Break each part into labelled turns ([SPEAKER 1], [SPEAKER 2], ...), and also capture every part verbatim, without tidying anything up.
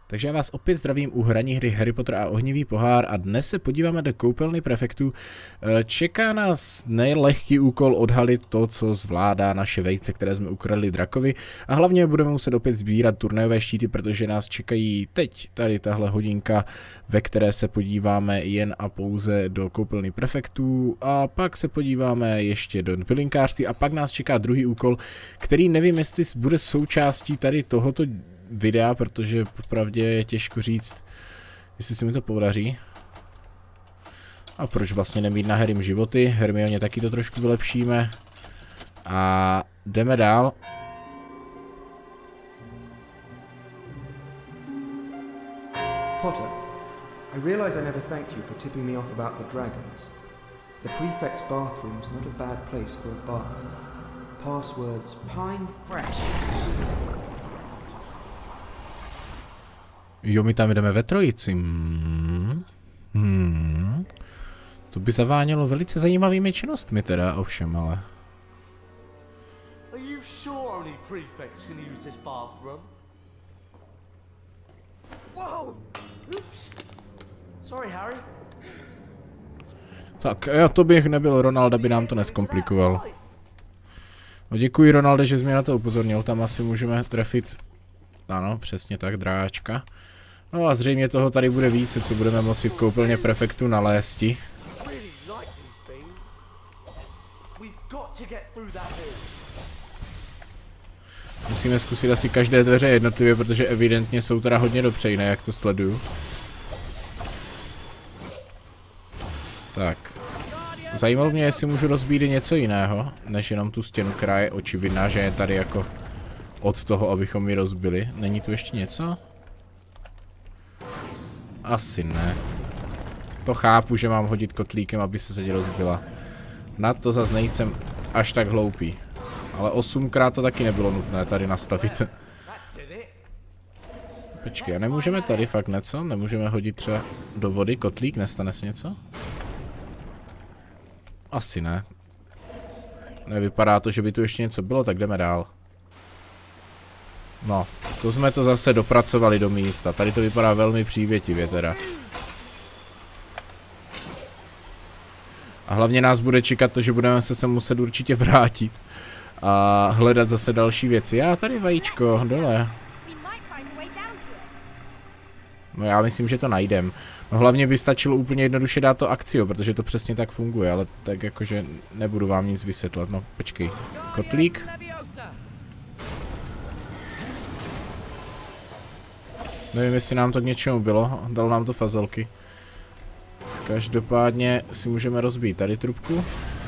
[SPEAKER 1] Takže já vás opět zdravím u hraní hry Harry Potter a ohnivý pohár a dnes se podíváme do koupelny prefektů. Čeká nás nelehký úkol odhalit to, co zvládá naše vejce, které jsme ukradli drakovi, a hlavně budeme muset opět sbírat turnajové štíty, protože nás čekají teď tady tahle hodinka, ve které se podíváme jen a pouze do koupelny prefektů a pak se podíváme ještě do pilinkářství a pak nás čeká druhý úkol, který nevím, jestli bude součástí tady tohoto videa, protože popravdě je těžko říct, jestli se mi to podaří. A proč vlastně nemít na Harrym životy? Hermioně taky to trošku vylepšíme. A jdeme dál.
[SPEAKER 2] Potter, I realize I never thanked you for tipping me off about the dragons. The prefect's bathroom's not a bad place for a bath. Passwords
[SPEAKER 3] Pine Fresh.
[SPEAKER 1] Jo, my tam jdeme ve trojici. Hmm. Hmm. To by zavánělo velice zajímavými činnostmi teda, ovšem, ale...
[SPEAKER 4] Are you sure only prefects can use this bathroom? Whoa! Oops. Sorry, Harry.
[SPEAKER 1] Tak, já to bych nebyl Ronald, aby nám to neskomplikoval. No, děkuji, Ronalde, že jsi mě na to upozornil, tam asi můžeme trefit... Ano, přesně tak, dráčka. No a zřejmě toho tady bude více, co budeme moci v koupelně prefektu nalézti. Musíme zkusit asi každé dveře jednotlivě, protože evidentně jsou teda hodně dopřejné, jak to sleduju. Tak. Zajímalo mě, jestli můžu rozbít něco jiného, než jenom tu stěnu, která je očividná, že je tady jako od toho, abychom ji rozbili. Není tu ještě něco? Asi ne. To chápu, že mám hodit kotlíkem, aby se zeď rozbila. Na to zase nejsem až tak hloupý. Ale osmkrát to taky nebylo nutné tady nastavit. Počkej, a nemůžeme tady fakt něco? Nemůžeme hodit třeba do vody kotlík? Nestane se něco? Asi ne. Nevypadá to, že by tu ještě něco bylo, tak jdeme dál. No, to jsme to zase dopracovali do místa. Tady to vypadá velmi přívětivě teda. A hlavně nás bude čekat to, že budeme se sem muset určitě vrátit. A hledat zase další věci. Já tady vajíčko, dole. No já myslím, že to najdem. No hlavně by stačilo úplně jednoduše dát to akcio, protože to přesně tak funguje, ale tak jakože nebudu vám nic vysvětlit. No počkej. Kotlík. Nevím, jestli nám to k něčemu bylo, dalo nám to fazelky. Každopádně si můžeme rozbít tady trubku.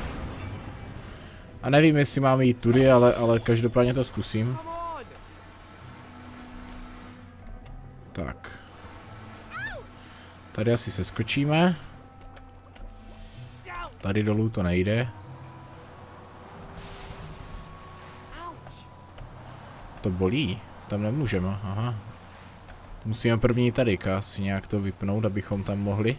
[SPEAKER 1] A nevím, jestli máme jít tudy, ale, ale každopádně to zkusím. Tak. Tady asi se skočíme. Tady dolů to nejde. To bolí, tam nemůžeme, aha. Musíme první tady asi nějak to vypnout, abychom tam mohli.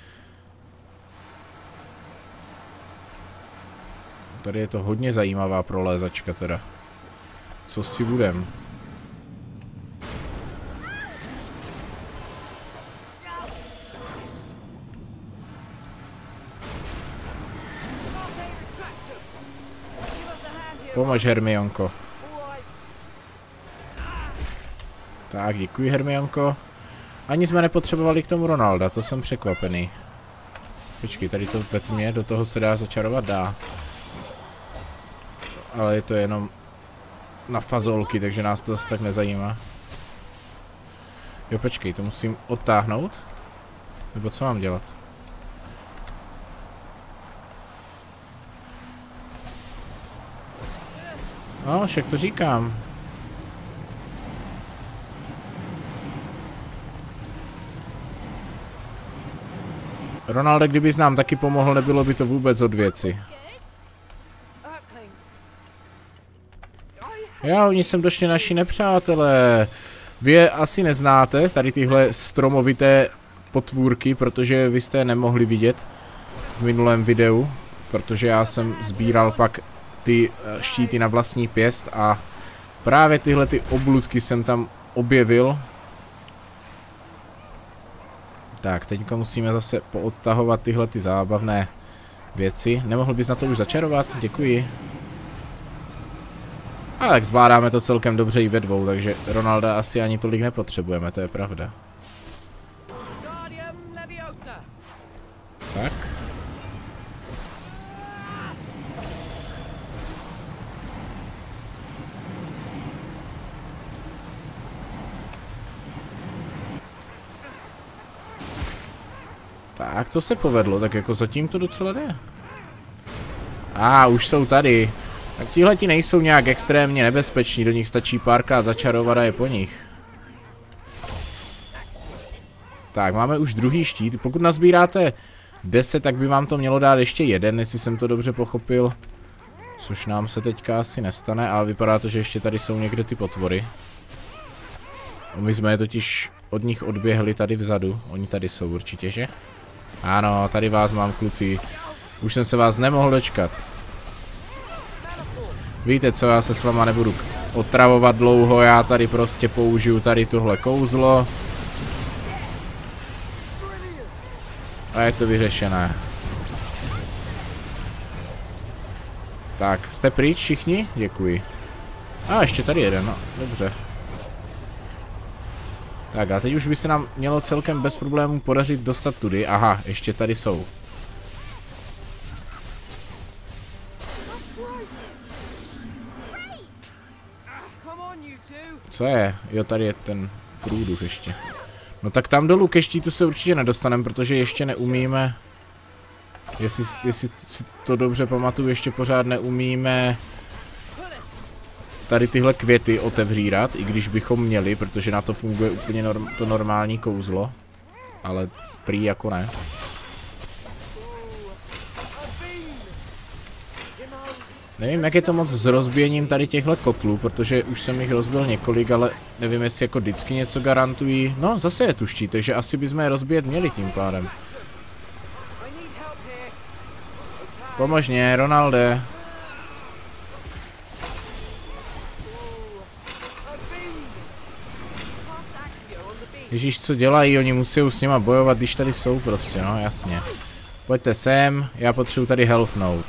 [SPEAKER 1] Tady je to hodně zajímavá prolézačka teda. Co si budem? Pomož, Hermionko. Tak, děkuji, Hermionko. Ani jsme nepotřebovali k tomu Ronalda, to jsem překvapený. Počkej, tady to ve tmě, do toho se dá začarovat, dá. Ale je to jenom na fazolky, takže nás to zase tak nezajímá. Jo, počkej, to musím odtáhnout? Nebo co mám dělat? No, však to říkám. Ronalde, kdybys nám taky pomohl, nebylo by to vůbec od věci. Já, oni sem došli naši nepřátelé. Vy je asi neznáte, tady tyhle stromovité potvůrky, protože vy jste je nemohli vidět v minulém videu, protože já jsem sbíral pak ty štíty na vlastní pěst a právě tyhle ty obludky jsem tam objevil. Tak, teďka musíme zase poodtahovat tyhle ty zábavné věci. Nemohl bys na to už začarovat? Děkuji. A tak zvládáme to celkem dobře i ve dvou, takže Ronalda asi ani tolik nepotřebujeme, to je pravda. Tak. Tak, to se povedlo, tak jako zatím to docela jde. A ah, už jsou tady. Tak tihleti nejsou nějak extrémně nebezpeční, do nich stačí párkrát začarovat a je po nich. Tak, máme už druhý štít. Pokud nazbíráte deset, tak by vám to mělo dát ještě jeden, jestli jsem to dobře pochopil. Což nám se teďka asi nestane, ale vypadá to, že ještě tady jsou někde ty potvory. My jsme je totiž od nich odběhli tady vzadu. Oni tady jsou určitě, že? Ano, tady vás mám, kluci. Už jsem se vás nemohl dočkat. Víte co, já se s váma nebudu otravovat dlouho, já tady prostě použiju tady tohle kouzlo. A je to vyřešené. Tak, jste pryč všichni? Děkuji. A ještě tady jeden, no, dobře. Tak a teď už by se nám mělo celkem bez problémů podařit dostat tudy. Aha, ještě tady jsou. Co je? Jo, tady je ten průduch ještě. No tak tam dolů ke štítu se určitě nedostaneme, protože ještě neumíme. Jestli, jestli si to dobře pamatuju, ještě pořád neumíme tady tyhle květy otevřírat, i když bychom měli, protože na to funguje úplně norm, to normální kouzlo. Ale prý jako ne. Nevím, jak je to moc s rozbíjením tady těchto kotlů, protože už jsem jich rozbil několik, ale nevím, jestli jako vždycky něco garantují. No, zase je tu štít, takže asi bychom je rozbíjet měli tím pádem. Pomož mě, Ronalde. Ježíš, co dělají? Oni musí s nima bojovat, když tady jsou prostě, no jasně. Pojďte sem, já potřebuji tady health note.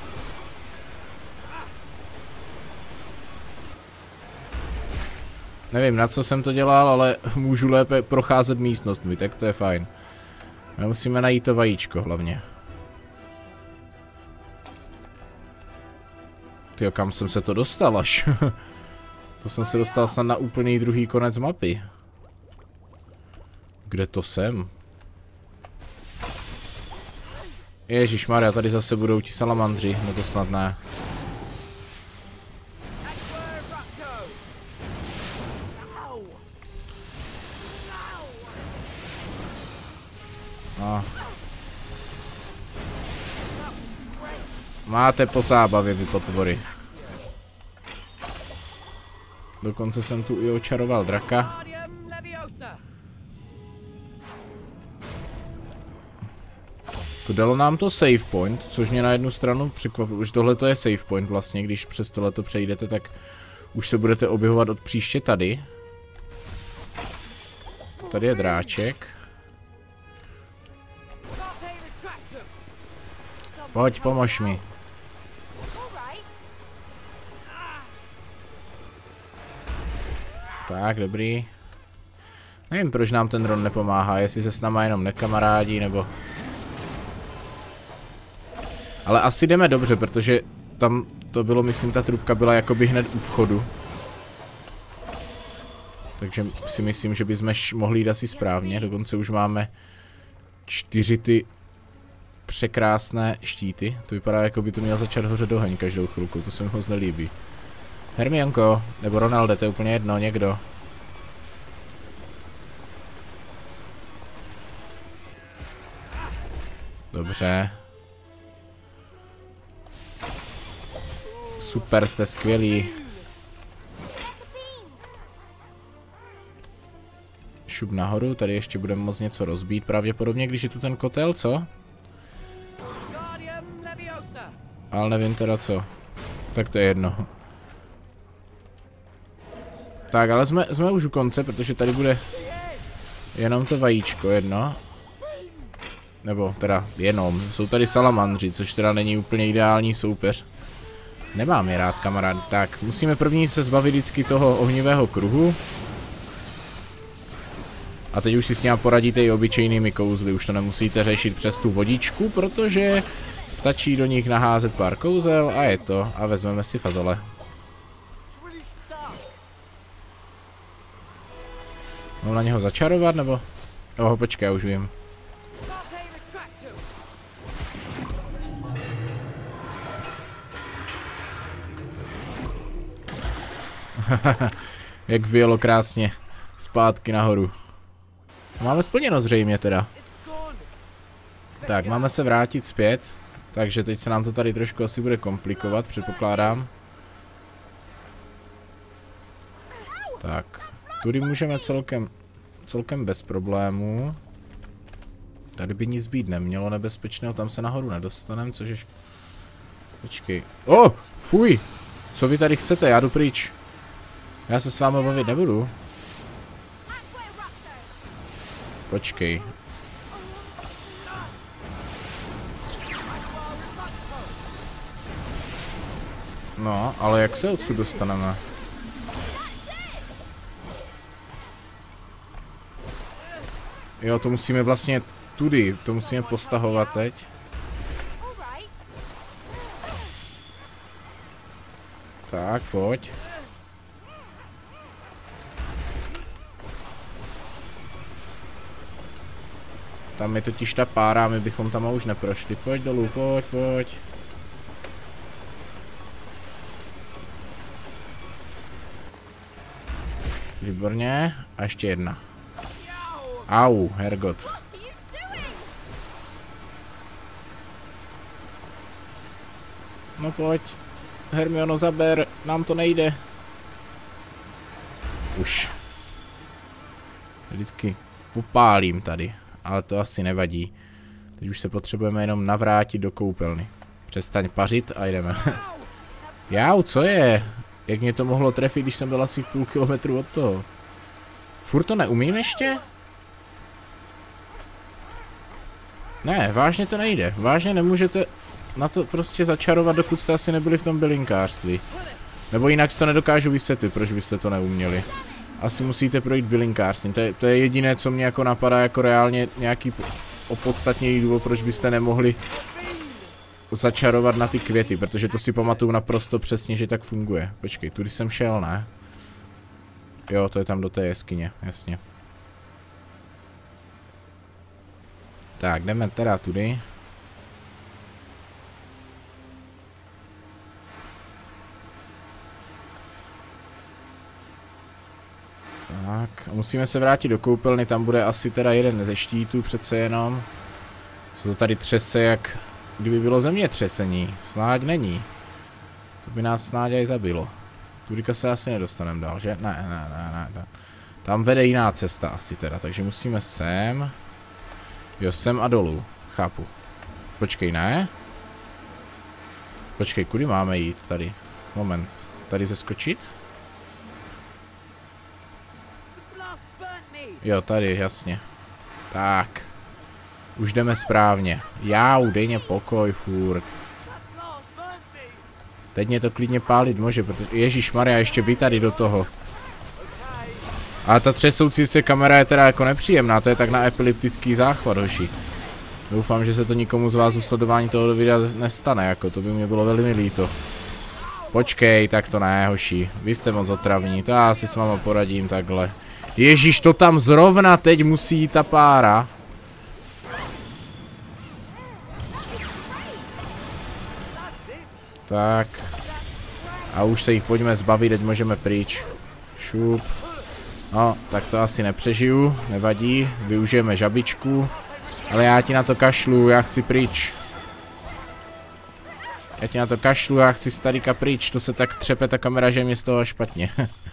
[SPEAKER 1] Nevím, na co jsem to dělal, ale můžu lépe procházet místnostmi, tak to je fajn. My musíme najít to vajíčko hlavně. Tyjo, kam jsem se to dostal až? To jsem se dostal snad na úplný druhý konec mapy. Kde to jsem? Ježišmarja, tady zase budou ti salamandři, no to snad ne. No. Máte po zábavě, vy potvory. Dokonce jsem tu i očaroval draka. Dalo nám to save point, což mě na jednu stranu překvapilo, že tohle je save point vlastně, když přes tohleto přejdete, tak už se budete objevovat od příště tady. Tady je dráček. Pojď, pomož mi. Tak, dobrý. Nevím, proč nám ten Ron nepomáhá, jestli se s náma jenom nekamarádí, nebo... Ale asi jdeme dobře, protože tam to bylo, myslím, ta trubka byla jakoby hned u vchodu. Takže si myslím, že bychom mohli jít asi správně, dokonce už máme čtyři ty překrásné štíty. To vypadá, jako by to měl začat hořet oheň každou chvilku, to se mi moc nelíbí. Hermionko, nebo Ronalde, to je úplně jedno, někdo. Dobře. Super, jste skvělí. Šup nahoru, tady ještě budeme moct něco rozbít pravděpodobně, když je tu ten kotel, co? Ale nevím teda co. Tak to je jedno. Tak, ale jsme, jsme už u konce, protože tady bude jenom to vajíčko jedno. Nebo teda jenom. Jsou tady salamandři, což teda není úplně ideální soupeř. Nemám je rád, kamarád. Tak, musíme první se zbavit vždycky toho ohnivého kruhu. A teď už si s ním poradíte i obyčejnými kouzly. Už to nemusíte řešit přes tu vodičku, protože stačí do nich naházet pár kouzel a je to. A vezmeme si fazole. Mám na něho začarovat, nebo? Jo, počkej, já už vím. Jak vyjelo krásně zpátky nahoru. Máme splněno zřejmě teda. Tak, máme se vrátit zpět. Takže teď se nám to tady trošku asi bude komplikovat, předpokládám. Tak, tudy můžeme celkem, celkem bez problémů. Tady by nic být nemělo nebezpečného, tam se nahoru nedostaneme, což je... Počkej. O, oh, fuj! Co vy tady chcete, já jdu pryč. Já se s vámi bavit nebudu. Počkej. No, ale jak se odsud dostaneme? Jo, to musíme vlastně tudy, to musíme postahovat teď. Tak, pojď. Tam je totiž ta pára, my bychom tam už neprošli. Pojď dolů, pojď, pojď. Výborně. A ještě jedna. Au, hergot. No pojď. Hermiono, zaber, nám to nejde. Už. Vždycky popálím tady. Ale to asi nevadí. Teď už se potřebujeme jenom navrátit do koupelny. Přestaň pařit a jdeme. Jau, co je? Jak mě to mohlo trefit, když jsem byl asi půl kilometru od toho? Furt to neumím ještě? Ne, vážně to nejde. Vážně nemůžete na to prostě začarovat, dokud jste asi nebyli v tom bylinkářství. Nebo jinak si to nedokážu vysvětlit, proč byste to neuměli. Asi musíte projít bylinkářstvím. To je, to je jediné, co mě jako napadá jako reálně nějaký opodstatněný důvod, proč byste nemohli začarovat na ty květy, protože to si pamatuju naprosto přesně, že tak funguje. Počkej, tudy jsem šel, ne? Jo, to je tam do té jeskyně, jasně. Tak, jdeme teda tudy. Tak, musíme se vrátit do koupelny, tam bude asi teda jeden ze štítů přece jenom. Co to tady třese, jak kdyby bylo zemětřesení. Snáď není. To by nás snáď aj zabilo. Tudika se asi nedostaneme dál, že? Ne, ne, ne, ne. Tam vede jiná cesta asi teda, takže musíme sem. Jo, sem a dolů. Chápu. Počkej, ne? Počkej, kudy máme jít tady? Moment. Tady zeskočit? Jo, tady, jasně. Tak. Už jdeme správně. Jau, dej mě pokoj furt. Teď mě to klidně pálit může, protože... Ježišmarja, ještě vy tady do toho. A ta třesoucí se kamera je teda jako nepříjemná, to je tak na epileptický záchvat, hoši. Doufám, že se to nikomu z vás u sledování toho videa nestane, jako to by mě bylo velmi líto. Počkej, tak to ne, hoši. Vy jste moc otravní, to já si s váma poradím takhle. Ježíš, to tam zrovna teď musí jít ta pára. Tak. A už se jich pojďme zbavit, teď můžeme pryč. Šup. No, tak to asi nepřežiju, nevadí. Využijeme žabičku. Ale já ti na to kašlu, já chci pryč. Já ti na to kašlu, já chci starýka pryč. To se tak třepe ta kamera, že mě z toho špatně.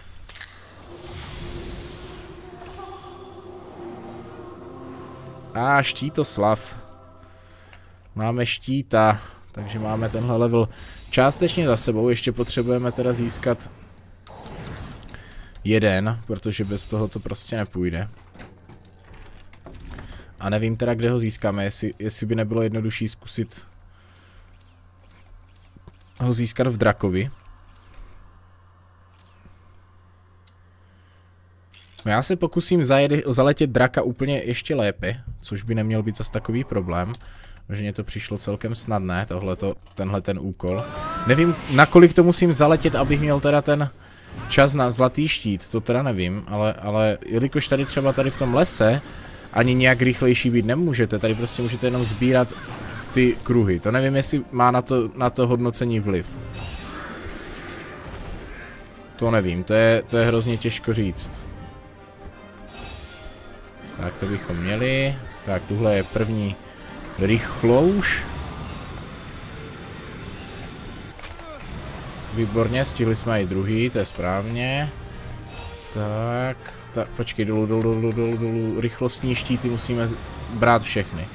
[SPEAKER 1] A štítoslav. Máme štíta, takže máme tenhle level částečně za sebou. Ještě potřebujeme teda získat jeden, protože bez toho to prostě nepůjde. A nevím teda, kde ho získáme, jestli, jestli by nebylo jednodušší zkusit ho získat v drakovi. Já se pokusím zajet, zaletět draka úplně ještě lépe, což by neměl být zas takový problém. Že mně to přišlo celkem snadné, tohleto, tenhle ten úkol. Nevím, nakolik to musím zaletět, abych měl teda ten čas na zlatý štít, to teda nevím, ale, ale jelikož tady třeba tady v tom lese ani nějak rychlejší být nemůžete, tady prostě můžete jenom sbírat ty kruhy. To nevím, jestli má na to, na to hodnocení vliv. To nevím, to je, to je hrozně těžko říct. Tak to bychom měli. Tak tuhle je první rychlouš. Výborně, stihli jsme i druhý, to je správně. Tak, tak počkej, dolů, dolů, dolů, dolů, dolů. Rychlostní štíty musíme brát všechny.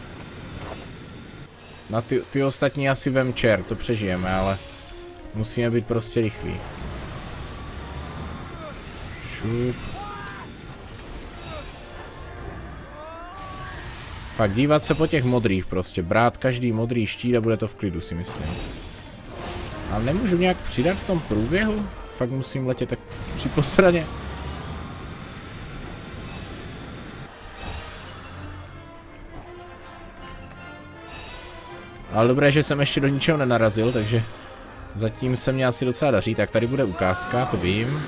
[SPEAKER 1] Na ty, ty ostatní asi vem čer, to přežijeme, ale musíme být prostě rychlí. Šup. Fakt dívat se po těch modrých prostě, brát každý modrý štít a bude to v klidu, si myslím. A nemůžu nějak přidat v tom průběhu? Fakt musím letět tak při postraně. Ale dobré, že jsem ještě do ničeho nenarazil, takže zatím se mě asi docela daří. Tak tady bude ukázka, to vím.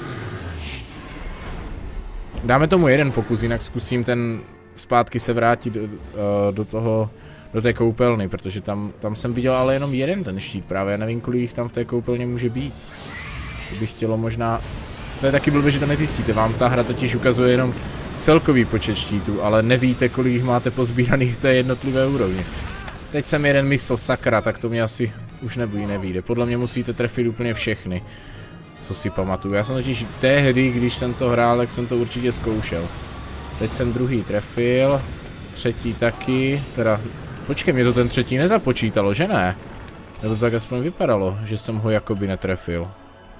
[SPEAKER 1] Dáme tomu jeden pokus, jinak zkusím ten zpátky se vrátit do, do toho, do té koupelny, protože tam, tam jsem viděl ale jenom jeden ten štít právě, já nevím, kolik jich tam v té koupelně může být. To bych chtělo možná, to je taky blbě, že to nezjistíte, vám ta hra totiž ukazuje jenom celkový počet štítů, ale nevíte, kolik jich máte pozbíraných v té jednotlivé úrovni. Teď jsem jeden myslel, sakra, tak to mě asi už nebude, nevíde. Podle mě musíte trefit úplně všechny, co si pamatuju. Já jsem totiž tehdy, když jsem to hrál, tak jsem to určitě zkoušel. Teď jsem druhý trefil, třetí taky, teda, počkej, mě to ten třetí nezapočítalo, že ne? Nebo to tak aspoň vypadalo, že jsem ho jakoby netrefil.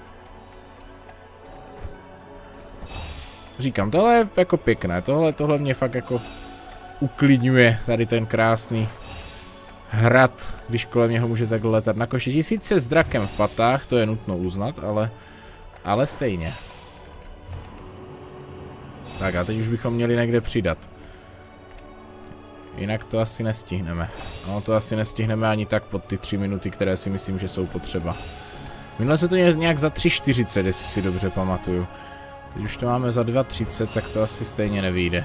[SPEAKER 1] Říkám, tohle je jako pěkné, tohle, tohle mě fakt jako uklidňuje, tady ten krásný hrad, když kolem něho může takhle letat na koštěti, sice s drakem v patách, to je nutno uznat, ale, ale stejně. Tak a teď už bychom měli někde přidat. Jinak to asi nestihneme. No to asi nestihneme ani tak pod ty tři minuty, které si myslím, že jsou potřeba. Minule se to nějak za tři čtyřicet, jestli si dobře pamatuju. Teď už to máme za dva třicet, tak to asi stejně nevyjde.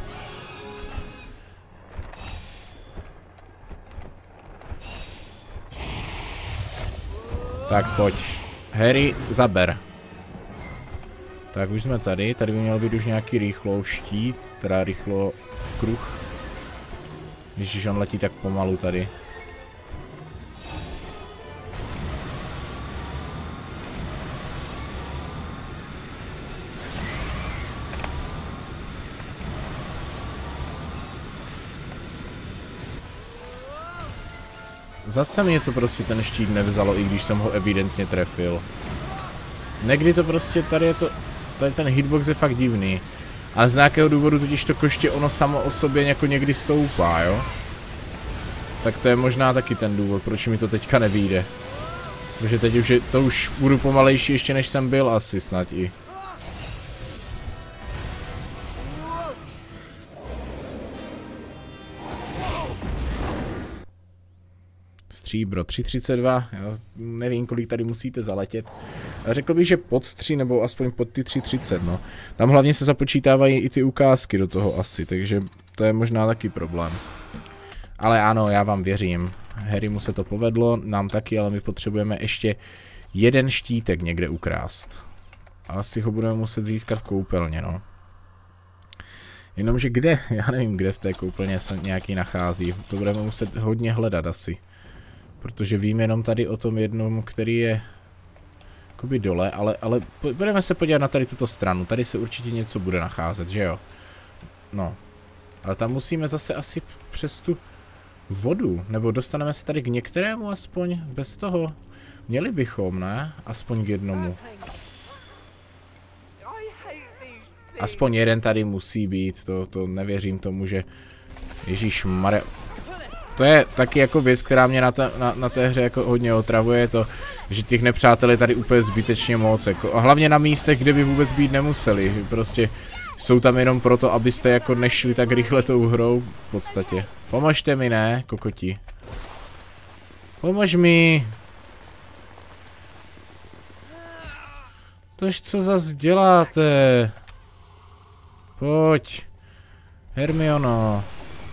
[SPEAKER 1] Tak pojď. Harry, zaber. Tak už jsme tady, tady by měl být už nějaký rychlou štít, teda rychlo kruh. Když on letí tak pomalu tady. Zase mě to prostě ten štít nevzalo, i když jsem ho evidentně trefil. Někdy to prostě, tady je to, tady ten hitbox je fakt divný. Ale z nějakého důvodu totiž to koště ono samo o sobě jako někdy stoupá, jo? Tak to je možná taky ten důvod, proč mi to teďka nevyjde. Protože teď už je, to už budu pomalejší ještě než jsem byl asi snad i. Stříbro tři třicet dva, já nevím, kolik tady musíte zaletět. Řekl bych, že pod tři nebo aspoň pod ty tři třicet, no. Tam hlavně se započítávají i ty ukázky do toho asi, takže to je možná taky problém. Ale ano, já vám věřím. Harry mu se to povedlo, nám taky, ale my potřebujeme ještě jeden štítek někde ukrást. Asi ho budeme muset získat v koupelně, no. Jenomže kde? Já nevím, kde v té koupelně se nějaký nachází. To budeme muset hodně hledat asi. Protože vím jenom tady o tom jednom, který je jakoby dole, ale, ale budeme se podívat na tady tuto stranu. Tady se určitě něco bude nacházet, že jo? No. Ale tam musíme zase asi přes tu vodu. Nebo dostaneme se tady k některému aspoň bez toho. Měli bychom, ne? Aspoň k jednomu. Aspoň jeden tady musí být, to, to nevěřím tomu, že... Ježíšmarja. To je taky jako věc, která mě na, ta, na, na té hře jako hodně otravuje, to, že těch nepřátel je tady úplně zbytečně moc, jako, a hlavně na místech, kde by vůbec být nemuseli, prostě jsou tam jenom proto, abyste jako nešli tak rychle tou hrou, v podstatě. Pomožte mi, ne, kokoti. Pomož mi. Tož co zas děláte? Pojď. Hermiono.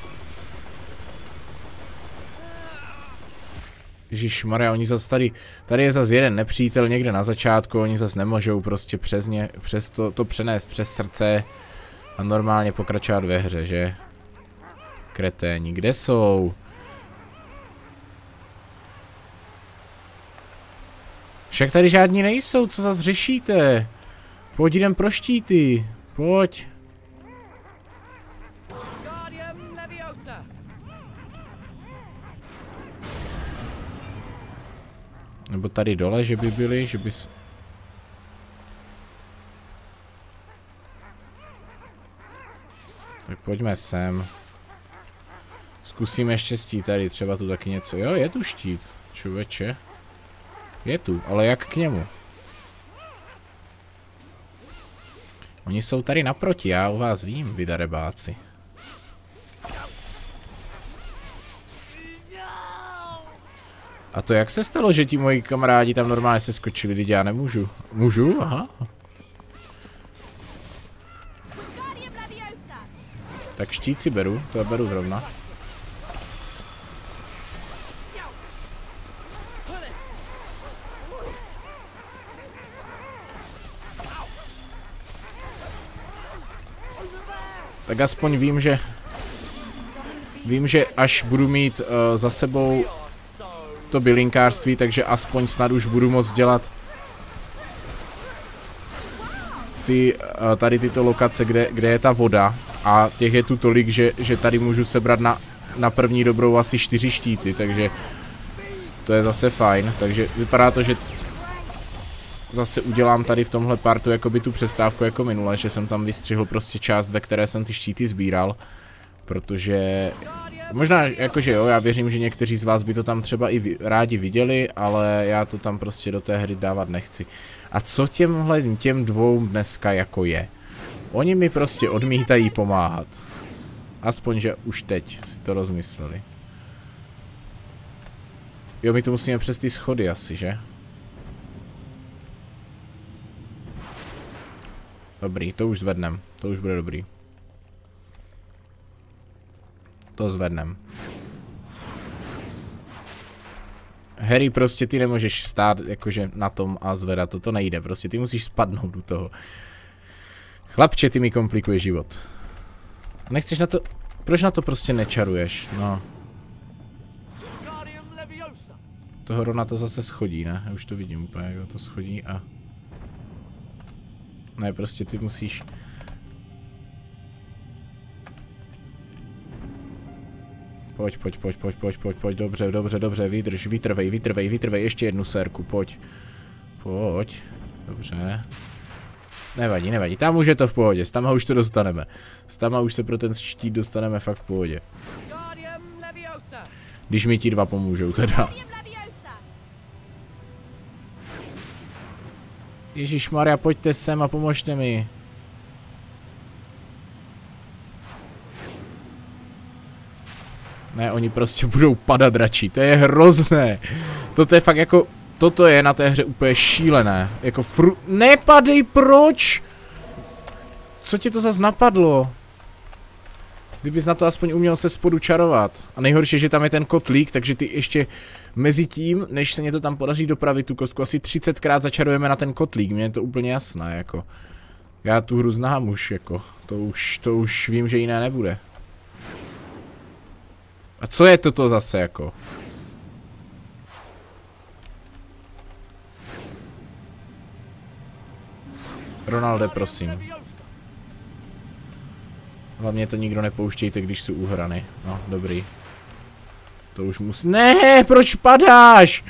[SPEAKER 1] Ježišmarja, oni zase tady, tady je zase jeden nepřítel někde na začátku, oni zase nemůžou prostě přes ně, přes to, to přenést přes srdce a normálně pokračovat ve hře, že? Kreténi, kde jsou? Však tady žádní nejsou, co zase řešíte? Pojď, jdem pro štíty, pojď. Nebo tady dole, že by byli, že bys... Tak pojďme sem. Zkusíme štěstí tady, třeba tu taky něco. Jo, je tu štít, člověče. Je tu, ale jak k němu? Oni jsou tady naproti, já u vás vím, vy darebáci. A to jak se stalo, že ti moji kamarádi tam normálně se skočili, když já nemůžu? Můžu? Aha. Tak štít si beru, to beru zrovna. Tak aspoň vím, že... Vím, že až budu mít uh, za sebou to bylinkářství, takže aspoň snad už budu moct dělat ty, uh, tady tyto lokace, kde, kde je ta voda. A těch je tu tolik, že, že tady můžu sebrat na, na první dobrou asi čtyři štíty, takže to je zase fajn. Takže vypadá to, že zase udělám tady v tomhle partu jakoby tu přestávku jako minule, že jsem tam vystřihl prostě část, ve které jsem ty štíty sbíral, protože možná jakože jo, já věřím, že někteří z vás by to tam třeba i rádi viděli, ale já to tam prostě do té hry dávat nechci. A co těmhle těm dvou dneska jako je? Oni mi prostě odmítají pomáhat. Aspoň, že už teď si to rozmysleli. Jo, my to musíme přes ty schody asi, že? Dobrý, to už zvednem. To už bude dobrý. To zvednem. Harry, prostě ty nemůžeš stát jakože na tom a zvedat to, to nejde. Prostě ty musíš spadnout do toho. Chlapče, ty mi komplikuje život. Nechceš na to... Proč na to prostě nečaruješ? No. Toho Rona to zase schodí, ne? Já už to vidím úplně, jak to schodí a... Ne, prostě ty musíš... Pojď, pojď, pojď, pojď, pojď, pojď, pojď, dobře, dobře, dobře, vydrž, vytrvej, vytrvej, vytrvej, ještě jednu sérku, pojď. Pojď, dobře. Nevadí, nevadí, tam už je to v pohodě, s tama už to dostaneme. S tama už se pro ten štít dostaneme fakt v pohodě. Když mi ti dva pomůžou teda. Ježišmarja, pojďte sem a pomožte mi. Ne, oni prostě budou padat radši, to je hrozné. Toto je fakt jako, toto je na té hře úplně šílené. Jako fru... Nepadej, proč? Co ti to zas napadlo? Kdybys na to aspoň uměl se spodu čarovat. A nejhorší, že tam je ten kotlík, takže ty ještě mezi tím, než se mě to tam podaří dopravit tu kostku, asi třicetkrát začarujeme na ten kotlík, mně je to úplně jasné, jako. Já tu hru znám už, jako, to už, to už vím, že jiné nebude. A co je toto zase, jako? Ronalde, prosím. Hlavně to nikdo nepouštějte, když jsou uhrany. No, dobrý. To už musí... Ne, proč padáš?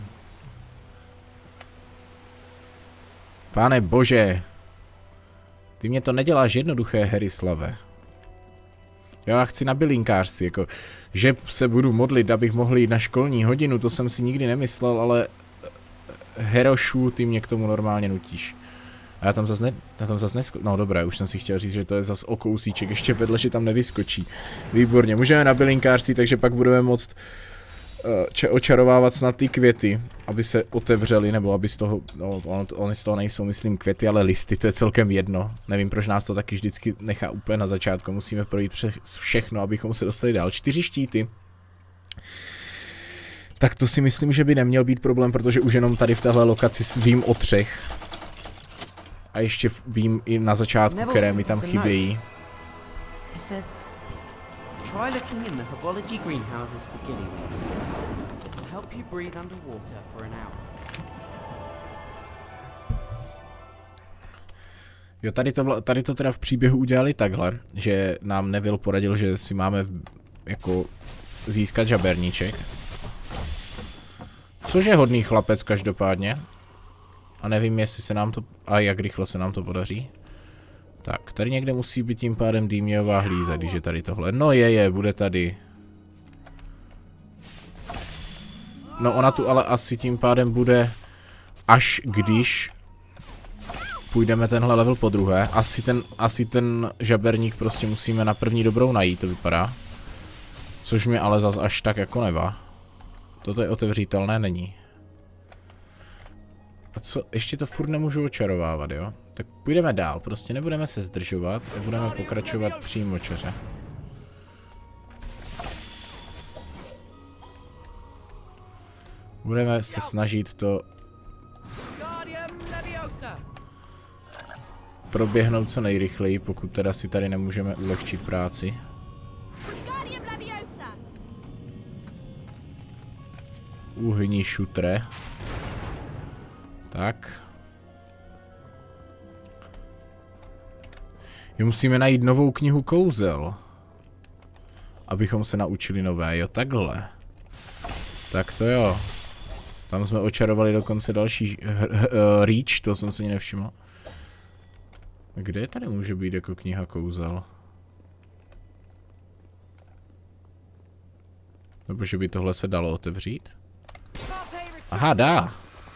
[SPEAKER 1] Pane bože. Ty mě to neděláš jednoduché, Herislave. Já chci na bylinkářství, jako, že se budu modlit, abych mohl jít na školní hodinu, to jsem si nikdy nemyslel, ale Herošu, ty mě k tomu normálně nutíš. A já tam zase ne, já tam zase nesko... No dobré, už jsem si chtěl říct, že to je zase o kousíček ještě vedle, že tam nevyskočí. Výborně, můžeme na bylinkářství, takže pak budeme moct uh, očarovávat snad ty květy, aby se otevřely, nebo aby z toho, no on, oni z toho nejsou, myslím, květy, ale listy, to je celkem jedno. Nevím, proč nás to taky vždycky nechá úplně na začátku, musíme projít přes všechno, abychom se dostali dál. Čtyři štíty. Tak to si myslím, že by neměl být problém, protože už jenom tady v téhle lokaci vím o třech. A ještě vím i na začátku, které mi tam chybějí. Jo, tady to, tady to teda v příběhu udělali takhle, že nám Neville poradil, že si máme v, jako získat žaberníček. Což je hodný chlapec každopádně. A nevím, jestli se nám to... A jak rychle se nám to podaří. Tak, tady někde musí být tím pádem dýmějová hlíza, když je tady tohle. No je, je, bude tady. No ona tu ale asi tím pádem bude, až když půjdeme tenhle level po druhé. Asi ten, asi ten žaberník prostě musíme na první dobrou najít, to vypadá. Což mi ale zas až tak jako nevá. Toto je otevřitelné, není. A co? Ještě to furt nemůžu očarovávat, jo? Tak půjdeme dál, prostě nebudeme se zdržovat a budeme pokračovat přímo čeře. Budeme se snažit to proběhnout co nejrychleji, pokud teda si tady nemůžeme ulehčit práci. Uhní šutre. Tak. Jo, musíme najít novou knihu kouzel. Abychom se naučili nové, jo, takhle. Tak to jo. Tam jsme očarovali dokonce další Reach, to jsem si nevšiml. Kde tady může být jako kniha kouzel? Nebo že by tohle se dalo otevřít? Aha, dá.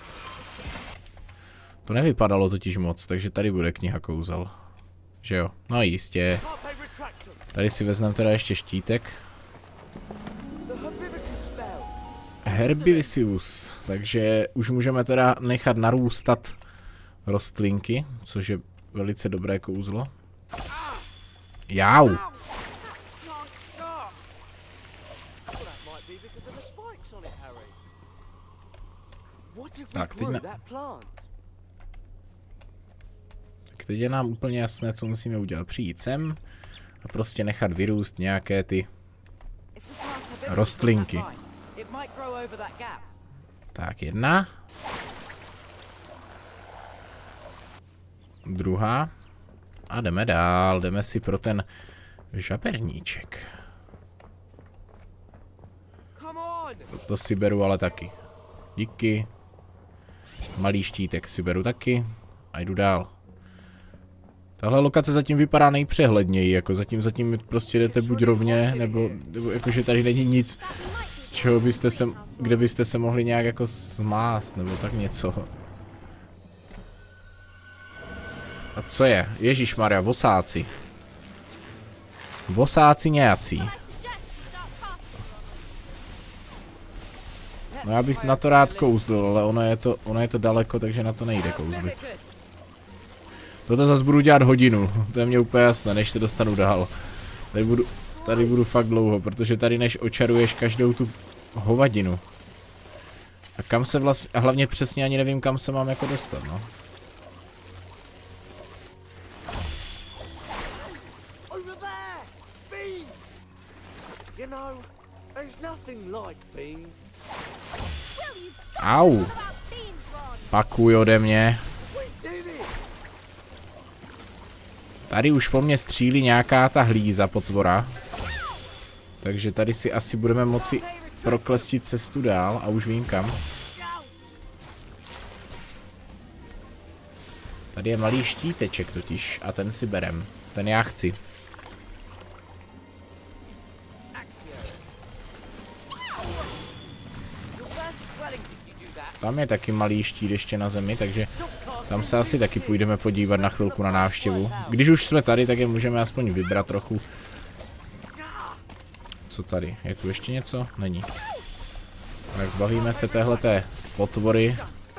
[SPEAKER 1] To nevypadalo totiž moc, takže tady bude kniha kouzel. Že jo? No jistě. Tady si vezmeme teda ještě štítek. Herbivisius. Takže už můžeme teda nechat narůstat rostlinky, což je velice dobré kouzlo. Jau! Tak, teď, na... tak teď je nám úplně jasné, co musíme udělat. Přijít sem a prostě nechat vyrůst nějaké ty rostlinky. Tak, jedna. Druhá. A jdeme dál, jdeme si pro ten žaberníček. To si beru ale taky. Díky. Malý štítek si beru taky. A jdu dál. Tahle lokace zatím vypadá nejpřehledněji, jako zatím zatím prostě jdete buď rovně, nebo, nebo jakože tady není nic, z čeho byste se, kde byste se mohli nějak jako zmást, nebo tak něco. A co je? Ježišmarja, vosáci. Vosáci nějací. No já bych na to rád kouzlil, ale ono je to, ono je to daleko, takže na to nejde kouzlit. Toto zase budu dělat hodinu, to je mně úplně jasné, než se dostanu dál. Tady budu, tady budu fakt dlouho, protože tady než očaruješ každou tu hovadinu. A kam se vlastně, a hlavně přesně ani nevím, kam se mám jako dostat, no. Au. Pakuj ode mě. Tady už po mně střílí nějaká ta hlíza potvora. Takže tady si asi budeme moci proklestit cestu dál a už vím kam. Tady je malý štíteček totiž a ten si berem. Ten já chci. Tam je taky malý štít ještě na zemi, takže tam se asi taky půjdeme podívat na chvilku na návštěvu. Když už jsme tady, tak je můžeme aspoň vybrat trochu. Co tady? Je tu ještě něco? Není. Tak zbavíme se téhleté potvory.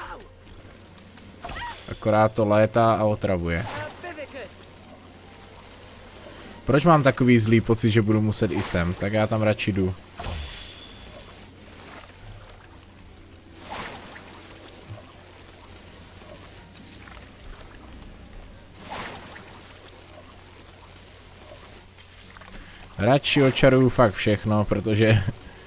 [SPEAKER 1] Akorát to létá a otravuje. Proč mám takový zlý pocit, že budu muset i sem? Tak já tam radši jdu. Radši očaruju fakt všechno, protože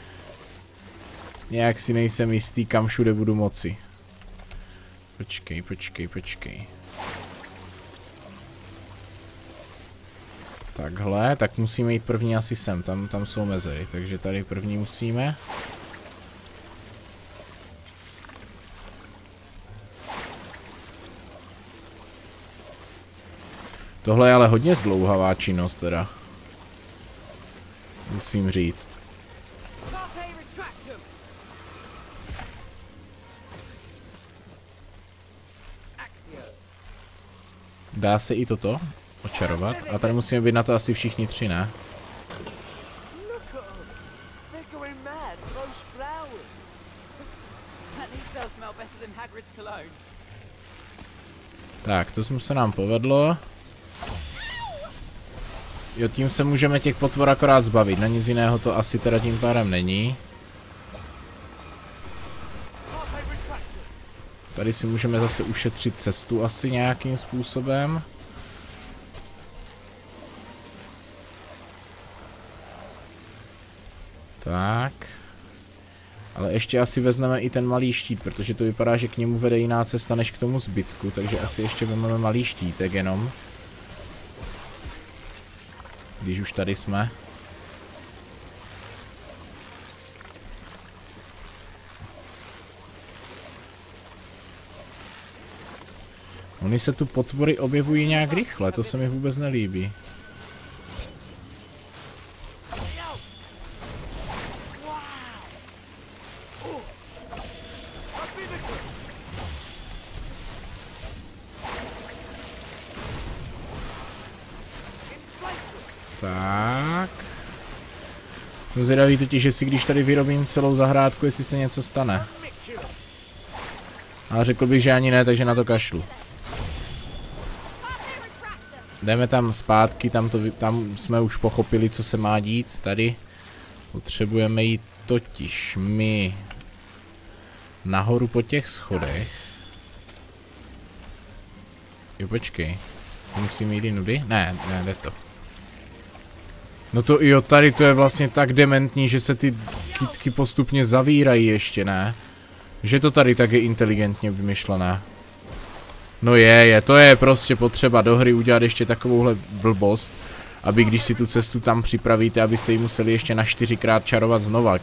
[SPEAKER 1] nějak si nejsem jistý, kam všude budu moci. Počkej, počkej, počkej. Takhle, tak musíme jít první asi sem, tam, tam jsou mezery, takže tady první musíme. Tohle je ale hodně zdlouhavá činnost teda. Musím říct. Dá se i toto očarovat? A tady musíme být na to asi všichni tři, ne? Tak, to se nám povedlo. Jo, tím se můžeme těch potvor akorát zbavit, na nic jiného to asi teda tím pádem není. Tady si můžeme zase ušetřit cestu asi nějakým způsobem. Tak. Ale ještě asi vezmeme i ten malý štít, protože to vypadá, že k němu vede jiná cesta než k tomu zbytku, takže asi ještě vezmeme malý štítek jenom. Když už tady jsme. Oni se tu potvory objevují nějak rychle, to se mi vůbec nelíbí. Tak. Jsem zvědavý totiž, že si když tady vyrobím celou zahrádku, jestli se něco stane. Ale řekl bych, že ani ne, takže na to kašlu. Jdeme tam zpátky, tam, to, tam jsme už pochopili, co se má dít. Tady potřebujeme jít totiž my nahoru po těch schodech. Jo, počkej. Musíme jít jinudy? Ne, ne, jde to. No to jo, tady to je vlastně tak dementní, že se ty kytky postupně zavírají ještě, ne? Že to tady tak je inteligentně vymyšlené. No je, je, to je prostě potřeba do hry udělat ještě takovouhle blbost, aby když si tu cestu tam připravíte, abyste ji museli ještě na čtyřikrát čarovat znova.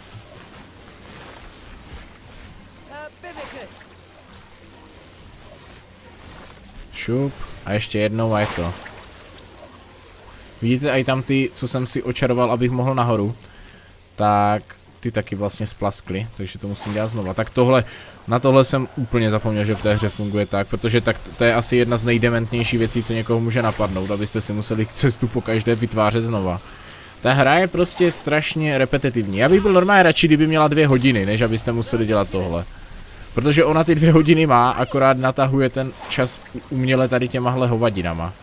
[SPEAKER 1] Šup, a ještě jednou a je to. Vidíte, i tam ty, co jsem si očaroval, abych mohl nahoru, tak ty taky vlastně splaskly, takže to musím dělat znova. Tak tohle, na tohle jsem úplně zapomněl, že v té hře funguje tak, protože tak to je asi jedna z nejdementnějších věcí, co někoho může napadnout, abyste si museli cestu po každé vytvářet znova. Ta hra je prostě strašně repetitivní. Já bych byl normálně radši, kdyby měla dvě hodiny, než abyste museli dělat tohle. Protože ona ty dvě hodiny má, akorát natahuje ten čas uměle tady těmahle hovadinama.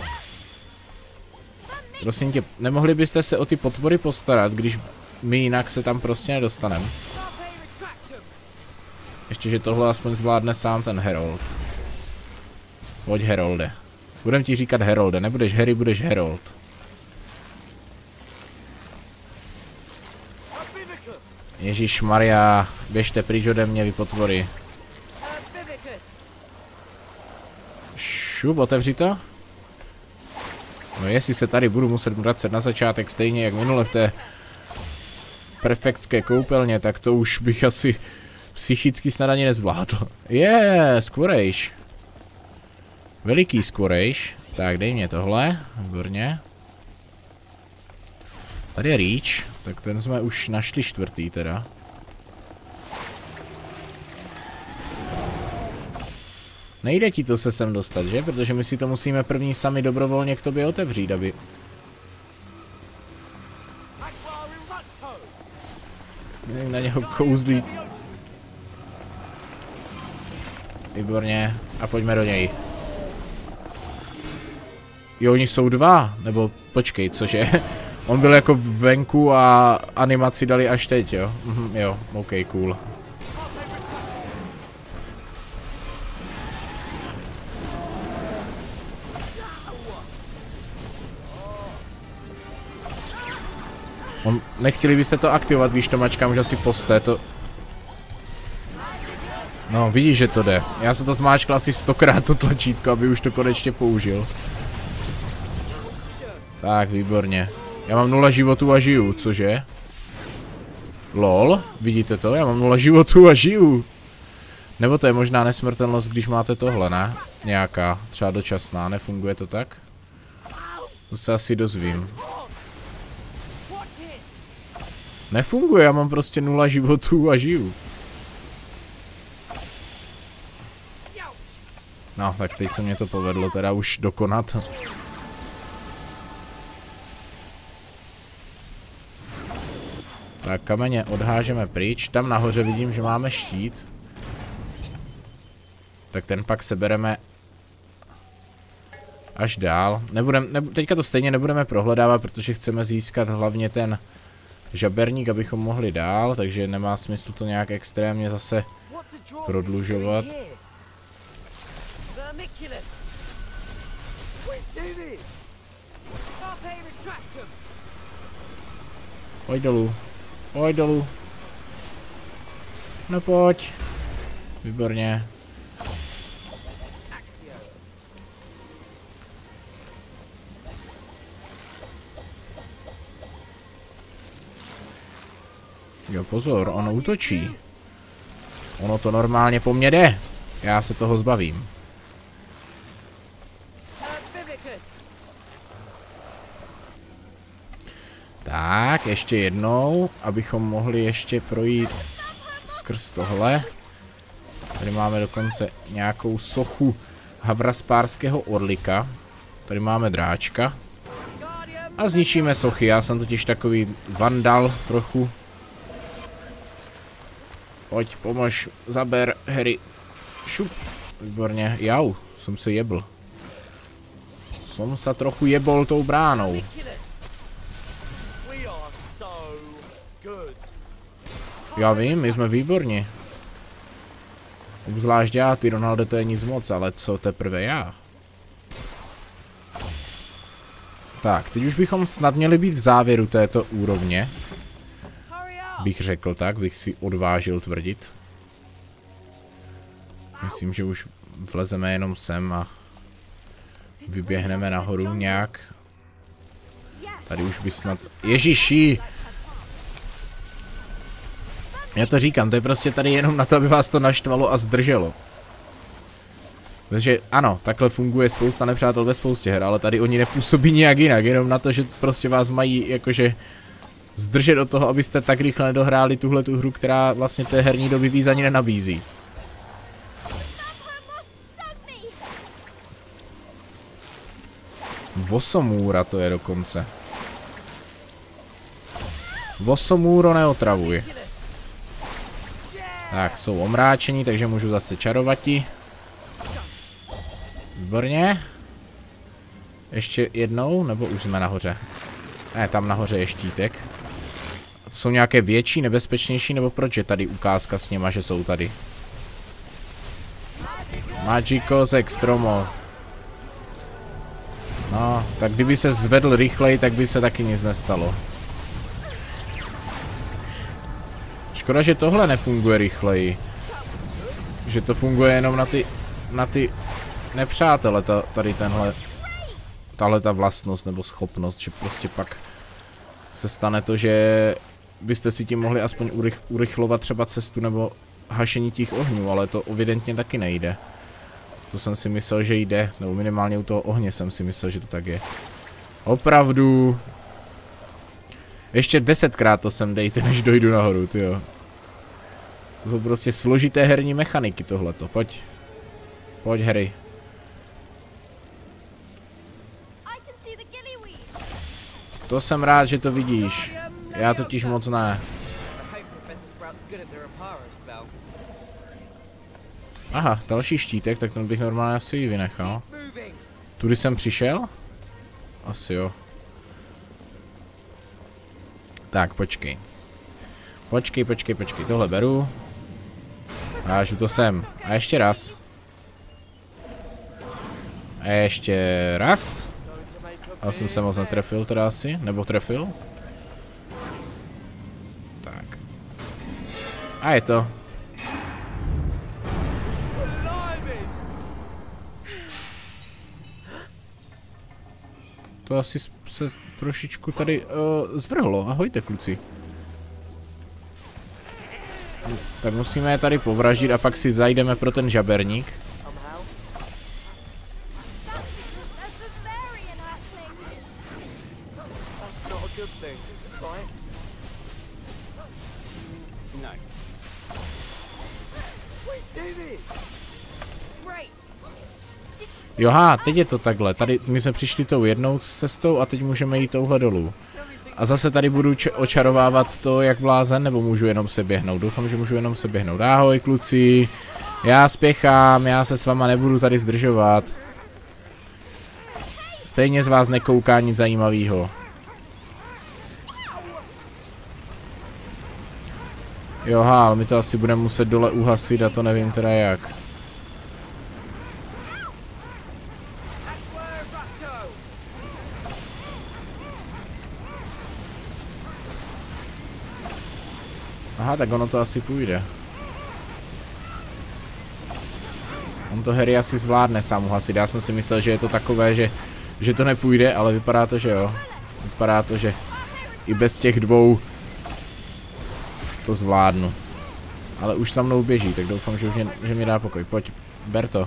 [SPEAKER 1] Prosím tě, nemohli byste se o ty potvory postarat, když my jinak se tam prostě nedostaneme. Ještě, že tohle aspoň zvládne sám ten Herold. Pojď, Herolde. Budem ti říkat Herolde, nebudeš Harry, budeš Herold. Ježišmarja, běžte pryč ode mě, vy potvory. Šup, otevři to. No jestli se tady budu muset vracet na začátek stejně jak minule v té prefektské koupelně, tak to už bych asi psychicky snad ani nezvládl. Je, yeah, skvorejš. Veliký skorejš. Tak dej mě tohle, výborně. Tady je Reach, tak ten jsme už našli čtvrtý teda. Nejde ti to se sem dostat, že? Protože my si to musíme první sami dobrovolně k tobě otevřít, aby... Na něho kouzlí. Výborně. A pojďme do něj. Jo, oni jsou dva. Nebo počkej, cože? On byl jako venku a animaci dali až teď, jo? Mhm, jo, ok, cool. On, nechtěli byste to aktivovat, víš to, mačkám už asi posté, to... No, vidíš, že to jde. Já jsem to zmáčkl asi stokrát to tlačítko, aby už to konečně použil. Tak, výborně. Já mám nula životů a žiju, cože? Lol, vidíte to? Já mám nula životů a žiju. Nebo to je možná nesmrtelnost, když máte tohle, ne? Nějaká, třeba dočasná, nefunguje to tak? To se asi dozvím. Nefunguje, já mám prostě nula životů a žiju. No, tak teď se mě to povedlo teda už dokonat. Tak kameně odhážeme pryč. Tam nahoře vidím, že máme štít. Tak ten pak sebereme až dál. Nebudem, ne, teďka to stejně nebudeme prohledávat, protože chceme získat hlavně ten žaberník, abychom mohli dál, takže nemá smysl to nějak extrémně zase prodlužovat. Pojď dolů. Pojď dolů. No pojď. Výborně. Jo, pozor, on útočí. Ono to normálně po mně jde. Já se toho zbavím. Tak, ještě jednou, abychom mohli ještě projít skrz tohle. Tady máme dokonce nějakou sochu havraspárského orlika. Tady máme dráčka. A zničíme sochy, já jsem totiž takový vandal trochu. Pojď, pomož, zaber, Harry. Šup. Výborně, jau, jsem se jebl. Jsem se trochu jebol tou bránou. Já vím, my jsme výborní. Obzvlášť já, ty Ronaldo, to je nic moc, ale co teprve já? Tak, teď už bychom snad měli být v závěru této úrovně. Bych řekl tak, bych si odvážil tvrdit. Myslím, že už vlezeme jenom sem a vyběhneme nahoru nějak. Tady už by snad... Ježiši! Já to říkám, to je prostě tady jenom na to, aby vás to naštvalo a zdrželo. Takže ano, takhle funguje spousta nepřátel ve spoustě her, ale tady oni nepůsobí nějak jinak, jenom na to, že prostě vás mají jakože zdržet od toho, abyste tak rychle nedohráli tuhle tu hru, která vlastně té herní doby víc ani nenabízí. Vosomůra to je dokonce. Vosomůro neotravuj. Tak, jsou omráčení, takže můžu zase čarovati. Výborně. Ještě jednou, nebo už jsme nahoře? Ne, tam nahoře je štítek. To jsou nějaké větší, nebezpečnější, nebo proč je tady ukázka s něma, že jsou tady? Magicos Extromo. No, tak kdyby se zvedl rychleji, tak by se taky nic nestalo. Škoda, že tohle nefunguje rychleji. Že to funguje jenom na ty, na ty nepřátele, ta, tady tenhle, tahle ta vlastnost nebo schopnost, že prostě pak se stane to, že byste si tím mohli aspoň urych, urychlovat třeba cestu nebo hašení těch ohňů, ale to evidentně taky nejde. To jsem si myslel, že jde, nebo minimálně u toho ohně jsem si myslel, že to tak je. Opravdu. Ještě desetkrát to sem dejte, než dojdu nahoru, tyjo. To jsou prostě složité herní mechaniky tohleto, pojď. Pojď, Harry. To jsem rád, že to vidíš. Já totiž moc ne. Aha, další štítek, tak ten bych normálně asi vynechal. Tudy jsem přišel? Asi jo. Tak, počkej. Počkej, počkej, počkej, tohle beru. Vážu to sem. A ještě raz. A ještě raz. A jsem se moc netrefil teda asi, nebo trefil? Tak. A je to. To asi se trošičku tady uh, zvrhlo. Ahojte, kluci. Tak musíme je tady povraždit a pak si zajdeme pro ten žaberník. Joha, teď je to takhle. Tady my jsme přišli tou jednou cestou a teď můžeme jít touhle dolů. A zase tady budu očarovávat to jak blázen, nebo můžu jenom se běhnout? Doufám, že můžu jenom se běhnout. Ahoj, kluci. Já spěchám, já se s váma nebudu tady zdržovat. Stejně z vás nekouká nic zajímavého. Joha, ale my to asi budeme muset dole uhasit a to nevím teda jak. Aha, tak ono to asi půjde. On to Harry asi zvládne sám uhasit. Já jsem si myslel, že je to takové, že, že to nepůjde, ale vypadá to, že jo. Vypadá to, že i bez těch dvou to zvládnu. Ale už za mnou běží, tak doufám, že už mě, že mě dá pokoj. Pojď, ber to.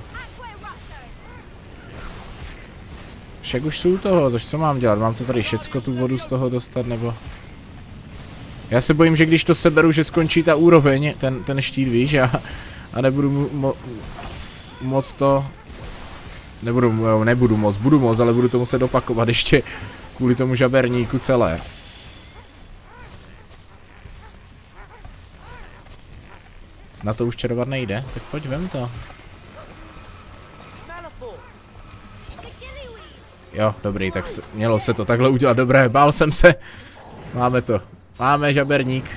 [SPEAKER 1] Však už jsou toho, tož co mám dělat? Mám to tady všecko tu vodu z toho dostat, nebo... Já se bojím, že když to seberu, že skončí ta úroveň, ten, ten štít, víš, a, a nebudu mo moc to... Nebudu, nebudu moc, budu moc, ale budu to muset opakovat ještě kvůli tomu žaberníku celé. Na to už čarovat nejde, tak pojď, vem to. Jo, dobrý, tak se, mělo se to takhle udělat, dobré, bál jsem se. Máme to. Máme žaberník.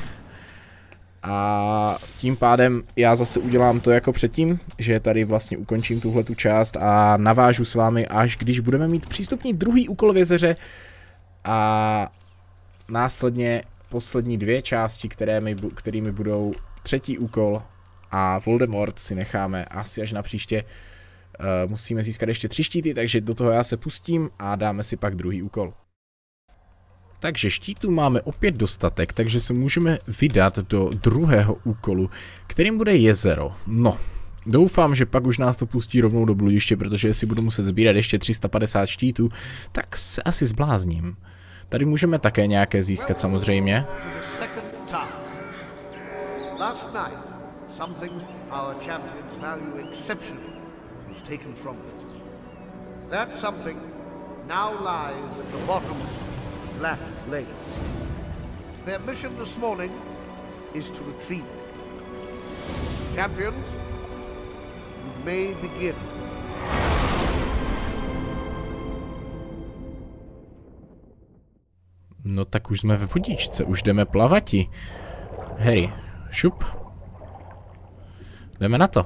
[SPEAKER 1] A tím pádem já zase udělám to jako předtím, že tady vlastně ukončím tuhletu část a navážu s vámi, až když budeme mít přístupný druhý úkol v jezeře a následně poslední dvě části, které mi, kterými budou třetí úkol a Voldemort si necháme asi až na příště. Uh, musíme získat ještě tři štíty, takže do toho já se pustím a dáme si pak druhý úkol. Takže štítů máme opět dostatek, takže se můžeme vydat do druhého úkolu, kterým bude jezero. No, doufám, že pak už nás to pustí rovnou do bludiště, protože jestli budu muset sbírat ještě tři sta padesát štítů, tak se asi zblázním. Tady můžeme také nějaké získat samozřejmě.
[SPEAKER 3] Black Lake. Their mission this morning is to retrieve it. Champions, you may begin.
[SPEAKER 1] No tak už jsme ve vodičce, už jdeme plavati. Harry, šup. Jdeme na to.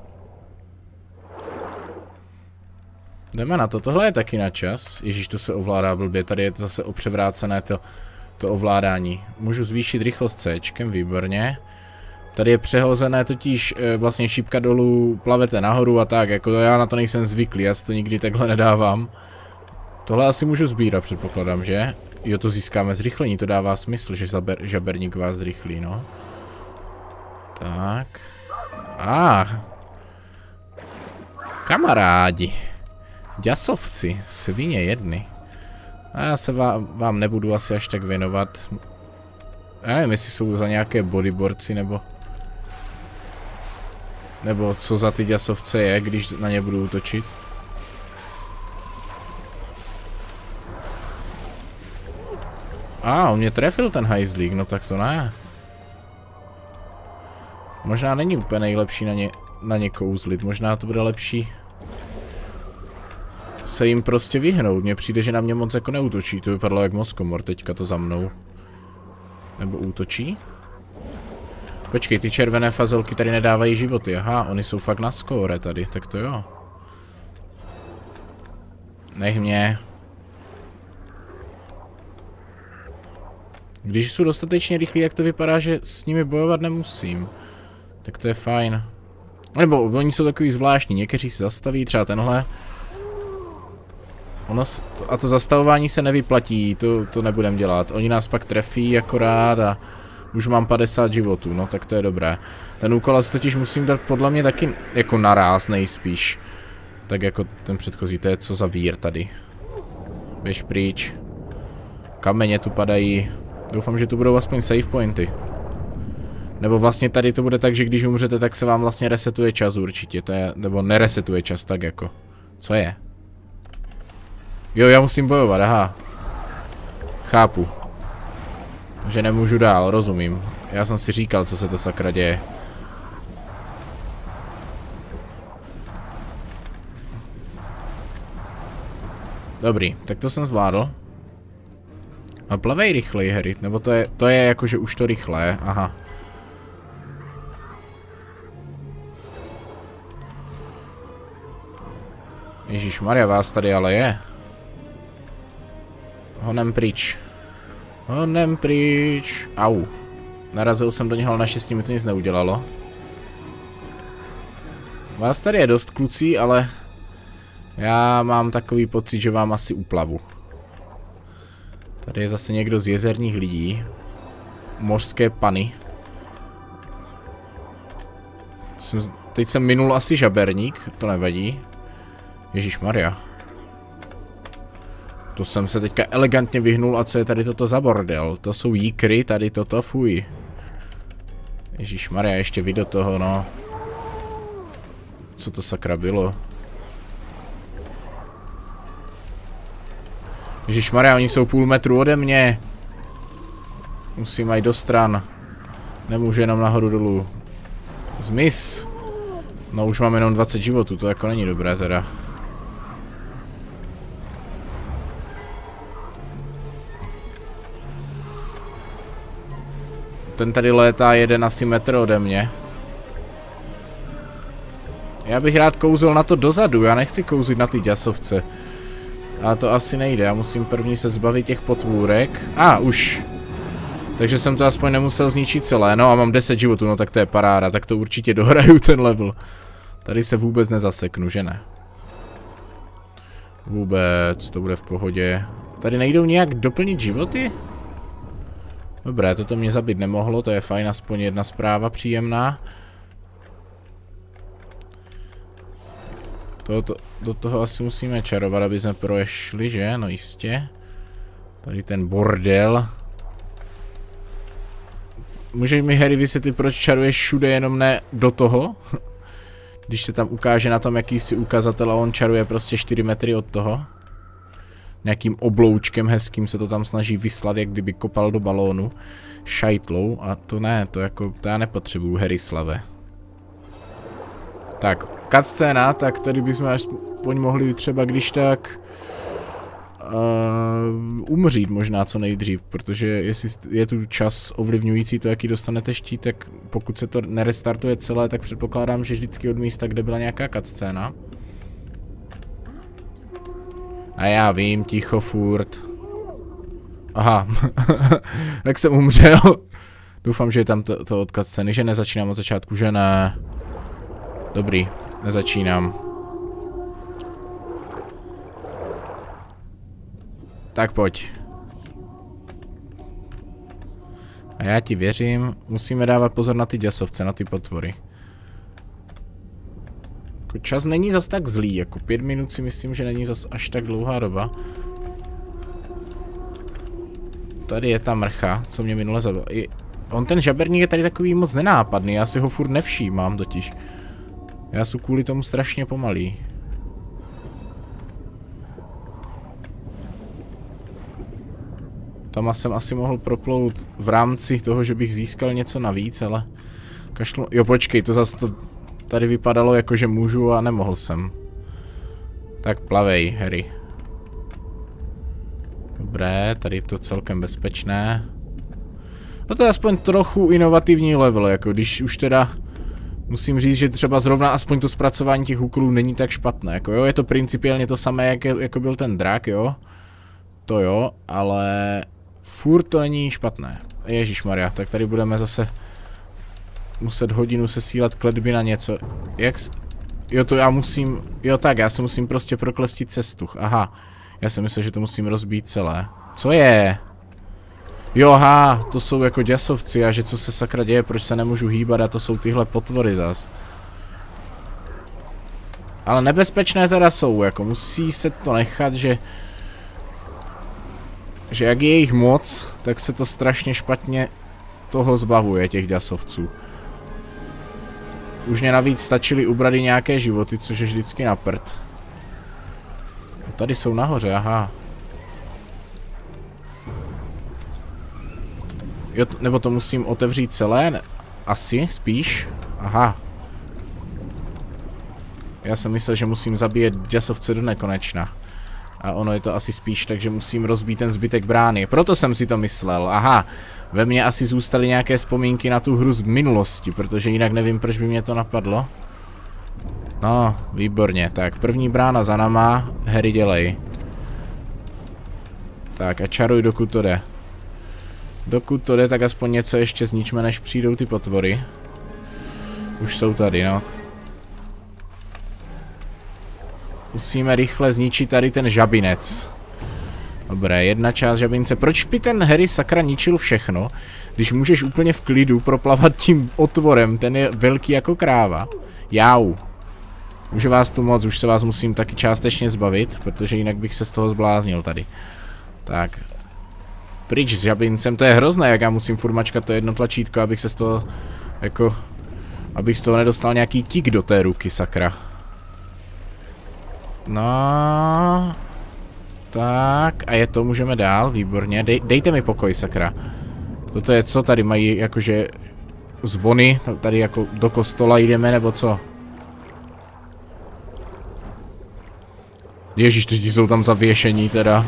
[SPEAKER 1] Jdeme na to, tohle je taky na čas. Ježíš, to se ovládá blbě, tady je to zase opřevrácené to, to ovládání. Můžu zvýšit rychlost C-čkem, výborně. Tady je přehozené totiž e, vlastně šípka dolů, plavete nahoru a tak, jako já na to nejsem zvyklý, já si to nikdy takhle nedávám. Tohle asi můžu sbírat, předpokládám, že? Jo, to získáme zrychlení, to dává smysl, že zaber, žaberník vás zrychlí, no. Tak. Ah. Kamarádi. Děsovci, svině jedny. A já se vám, vám nebudu asi až tak věnovat. Já nevím, jestli jsou za nějaké bodyboardci, nebo... Nebo co za ty děsovce je, když na ně budu útočit. A, ah, on mě trefil ten hajzlík, no tak to ne. Možná není úplně nejlepší na ně, na ně kouzlit, možná to bude lepší se jim prostě vyhnout. Mně přijde, že na mě moc jako neútočí, to vypadalo jak Moskomor teďka to za mnou. Nebo útočí? Počkej, ty červené fazolky tady nedávají životy, aha, oni jsou fakt na skóre tady, tak to jo. Nech mě. Když jsou dostatečně rychlí, jak to vypadá, že s nimi bojovat nemusím. Tak to je fajn. Nebo oni jsou takový zvláštní, někteří se zastaví, třeba tenhle. Ono, a to zastavování se nevyplatí, to, to nebudem dělat. Oni nás pak trefí akorát a už mám padesát životů, no tak to je dobré. Ten úkol asi totiž musím dát podle mě taky jako naráz nejspíš. Tak jako ten předchozí, to je co za vír tady. Běž pryč. Kameně tu padají. Doufám, že tu budou aspoň save pointy. Nebo vlastně tady to bude tak, že když umřete, tak se vám vlastně resetuje čas určitě. To je, nebo neresetuje čas, tak jako. Co je? Jo, já musím bojovat, aha. Chápu. Že nemůžu dál, rozumím. Já jsem si říkal, co se to sakra děje. Dobrý, tak to jsem zvládl. A plavej rychleji, Harry, nebo to je, to je jako, že už to rychle, aha. Ježišmarja, vás tady ale je. Honem pryč. Honem pryč. Au. Narazil jsem do něho, ale naštěstí mi to nic neudělalo. Vás tady je dost, kluci, ale já mám takový pocit, že vám asi uplavu. Tady je zase někdo z jezerních lidí. Mořské pany. Jsem, teď jsem minul asi žaberník, to nevadí. Ježišmarja. To jsem se teďka elegantně vyhnul, a co je tady toto za bordel? To jsou jíkry, tady toto, fuj. Ježišmarja, ještě vy do toho, no. Co to sakra bylo? Ježišmarja, oni jsou půl metru ode mě. Musím jít do stran. Nemůžu jenom nahoru dolů. Zmiz. No už mám jenom dvacet životů, to jako není dobré teda. Ten tady létá jeden asi metr ode mě. Já bych rád kouzl na to dozadu, já nechci kouzit na ty děsovce. A to asi nejde, já musím první se zbavit těch potvůrek. A, ah, už. Takže jsem to aspoň nemusel zničit celé, no a mám deset životů, no tak to je paráda, tak to určitě dohraju ten level. Tady se vůbec nezaseknu, že ne? Vůbec, to bude v pohodě. Tady nejdou nějak doplnit životy? Dobré, toto mě zabít nemohlo, to je fajn, aspoň jedna zpráva příjemná. To, to, do toho asi musíme čarovat, aby jsme prošli, že? No jistě. Tady ten bordel. Můžeš mi, Harry, vysvětlit, proč čaruješ všude, jenom ne do toho? Když se tam ukáže na tom jakýsi ukazatel a on čaruje prostě čtyři metry od toho. Nějakým obloučkem hezkým se to tam snaží vyslat, jak kdyby kopal do balónu. Šajtlou, a to ne, to jako, to já nepotřebuju, Harry slave. Tak, cutscéna, tak tady bychom aspoň mohli třeba když tak uh, umřít možná co nejdřív, protože jestli je tu čas ovlivňující to, jaký dostanete štít, tak pokud se to nerestartuje celé, tak předpokládám, že vždycky od místa, kde byla nějaká cutscéna. A já vím, ticho furt. Aha, tak jsem umřel. Doufám, že je tam to, to od cutscény, že nezačínám od začátku, že ne. Dobrý, nezačínám. Tak pojď. A já ti věřím, musíme dávat pozor na ty děsovce, na ty potvory. Jako čas není zas tak zlý, jako pět minut si myslím, že není zas až tak dlouhá doba. Tady je ta mrcha, co mě minule zabila. I on ten žaberník je tady takový moc nenápadný, já si ho furt nevšímám totiž. Já jsem kvůli tomu strašně pomalý. Tam jsem asi mohl proplout v rámci toho, že bych získal něco navíc, ale... Kašlu... Jo, počkej, to zase to tady vypadalo jako, že můžu a nemohl jsem. Tak plavej, Harry. Dobré, tady je to celkem bezpečné. No to je aspoň trochu inovativní level, jako když už teda... Musím říct, že třeba zrovna aspoň to zpracování těch úkolů není tak špatné, jako jo, je to principiálně to samé, jak je, jako byl ten drak, jo. To jo, ale... Furt to není špatné. Ježišmarja, tak tady budeme zase... muset hodinu sesílat kletby na něco. Jak s... Jo, to já musím... Jo tak, já se musím prostě proklestit cestu. Aha. Já jsem myslel, že to musím rozbít celé. Co je? Jo, aha, to jsou jako děsovci a že co se sakra děje, proč se nemůžu hýbat a to jsou tyhle potvory zas. Ale nebezpečné teda jsou, jako musí se to nechat, že... Že jak je jich moc, tak se to strašně špatně toho zbavuje, těch děsovců. Už mě navíc stačily ubrat i nějaké životy, což je vždycky na prd. A tady jsou nahoře, aha. Jo, nebo to musím otevřít celé? Ne, asi, spíš. Aha. Já jsem myslel, že musím zabíjet děsovce do nekonečna. A ono je to asi spíš, takže musím rozbít ten zbytek brány. Proto jsem si to myslel. Aha, ve mně asi zůstaly nějaké vzpomínky na tu hru z minulosti, protože jinak nevím, proč by mě to napadlo. No, výborně. Tak, první brána za náma. Harry, dělej. Tak a čaruj, dokud to jde. Dokud to jde, tak aspoň něco ještě zničme, než přijdou ty potvory. Už jsou tady, no. Musíme rychle zničit tady ten žabinec. Dobré, jedna část žabince. Proč by ten Harry sakra ničil všechno, když můžeš úplně v klidu proplavat tím otvorem, ten je velký jako kráva. Jau. Už vás tu moc, už se vás musím taky částečně zbavit, protože jinak bych se z toho zbláznil tady. Tak. Pryč s žabincem, to je hrozné, jak já musím furt mačkat to jedno tlačítko, abych se z toho, jako, abych z toho nedostal nějaký tik do té ruky, sakra. No, tak, a je to, můžeme dál, výborně, Dej, dejte mi pokoj, sakra. Toto je co, tady mají jakože zvony, tady jako do kostela jdeme, nebo co? Ježíš, ty jsou tam zavěšení teda.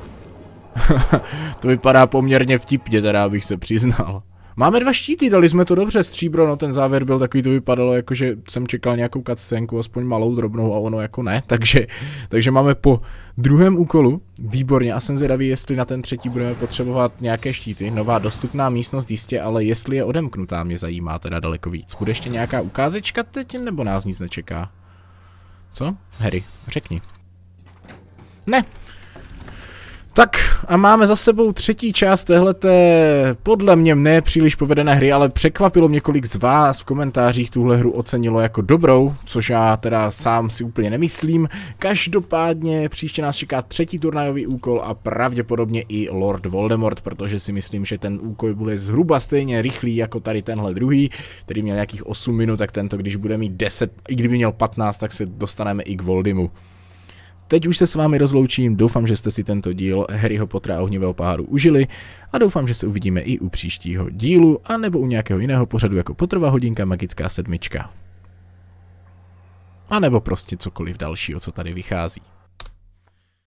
[SPEAKER 1] To vypadá poměrně vtipně teda, abych se přiznal. Máme dva štíty, dali jsme to dobře, stříbro, no ten závěr byl takový, to vypadalo jako, že jsem čekal nějakou cutscenku, aspoň malou, drobnou a ono jako ne, takže, takže máme po druhém úkolu, výborně, a jsem zvědavý, jestli na ten třetí budeme potřebovat nějaké štíty, nová dostupná místnost jistě, ale jestli je odemknutá, mě zajímá teda daleko víc. Bude ještě nějaká ukázečka teď, nebo nás nic nečeká? Co? Harry, řekni. Ne. Tak a máme za sebou třetí část téhleté, podle mě ne příliš povedené hry, ale překvapilo mě, kolik z vás v komentářích tuhle hru ocenilo jako dobrou, což já teda sám si úplně nemyslím. Každopádně příště nás čeká třetí turnajový úkol a pravděpodobně i Lord Voldemort, protože si myslím, že ten úkol bude zhruba stejně rychlý jako tady tenhle druhý, který měl nějakých osm minut, tak tento, když bude mít deset, i kdyby měl patnáct, tak se dostaneme i k Voldymu. Teď už se s vámi rozloučím, doufám, že jste si tento díl Harryho Pottera a ohnivého poháru užili a doufám, že se uvidíme i u příštího dílu, anebo u nějakého jiného pořadu jako Potterova hodinka magická sedmička. A nebo prostě cokoliv dalšího, co tady vychází.